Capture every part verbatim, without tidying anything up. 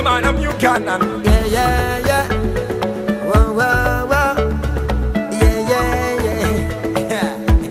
man, I'm Ugandan. Yeah, yeah, yeah. Whoa, whoa, whoa. Yeah, yeah, yeah.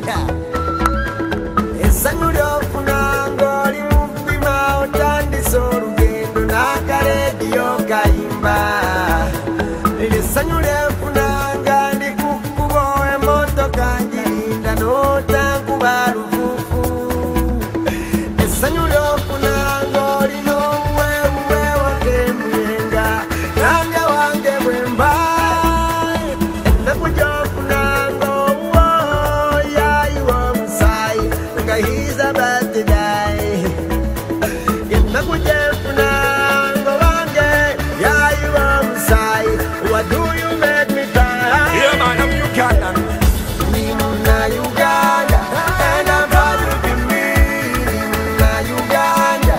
Yeah. Esangulo funango limupima otandisa olugendo n'akaleediyo kayimba. Esangulo funanga ndikukubo emmotoka ngirinda n'otankuba lufufu. Esangulo funanga olino wewe wakemyenga nange wange bwemba. Enakujo funanga owo yayi w'omusaayi nga he's about to die. Enakujo funanga wange yayi w'omusaayi. What do you make me cry? Yeah, man, I'm Ugandan. Nimuna Uganda, and I'm proud to be me. Nimuna Uganda,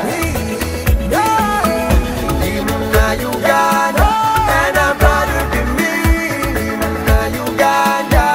Nimuna Uganda, and I'm proud to be me. Nimuna Uganda,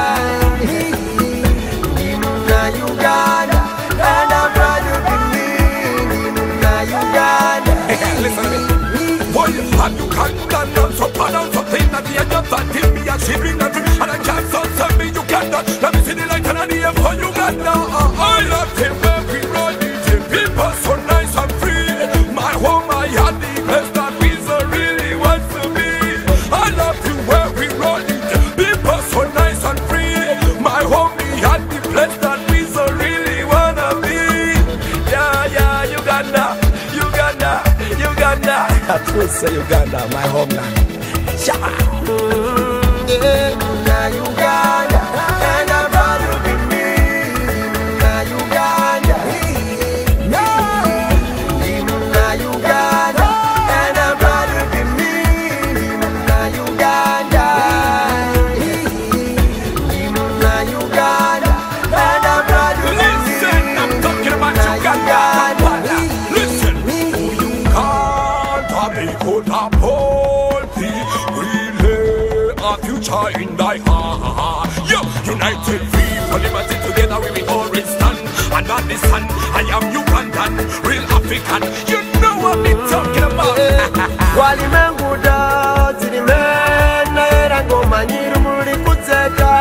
Nimuna Uganda, and I'm proud to be me. Nimuna Uganda. Listen to me. Boy, have you can't stand up so bad on something that the end of that till me a shivering and free. And I can't stop send me Uganda. Let me see the light and the air for Uganda. Uh, I love it where we run it. People so nice and free. My home, I had the place that Weasel really wants to be. I love you where we run it. People so nice and free. My home, we had the place that Weasel really wanna be. Yeah, yeah, Uganda, Uganda, Uganda. I would say Uganda, my homeland. Shabba. Mm, yeah, Nimuna Uganda, and I'm proud to be me. Nimuna Uganda, Nimuna Uganda, and I'm proud to be me. Nimuna Uganda, Nimuna Uganda, and I'm proud to be me. Listen, I'm talking about Uganda. Listen, who you can't make out a party. We lay a future in thy heart. Yeah, united we for liberty together we will always stand. And on this sun, I am Ugandan, real African. You know what I'm talking about. Walimenguda zilimena era ngoma nyiru muli kutseka.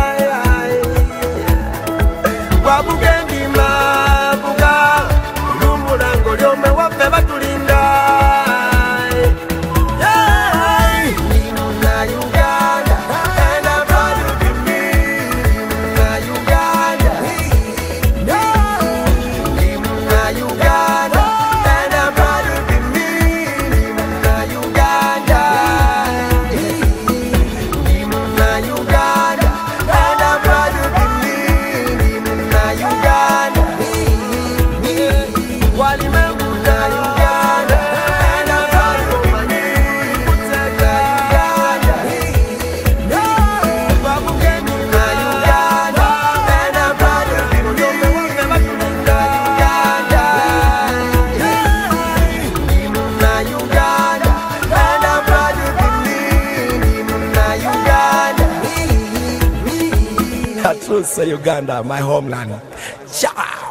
Wabugendi mabuga lumulango lyome waffe batulinda. Nimuna Uganda, and I'm proud to be me. Nimuna Uganda, Nimuna Uganda, and I'm proud to be me. Nimuna Uganda, Nimuna Uganda, and I'm proud to be me. Nimuna Uganda, Walimenguda Uganda, and I'm proud to be me. Kutseka Uganda, Wabugeni Uganda, and I'm proud to be me. Uganda, Nimuna Uganda, and I'm proud to be me. Nimuna Uganda. I truth say Uganda, my homeland. Shabba.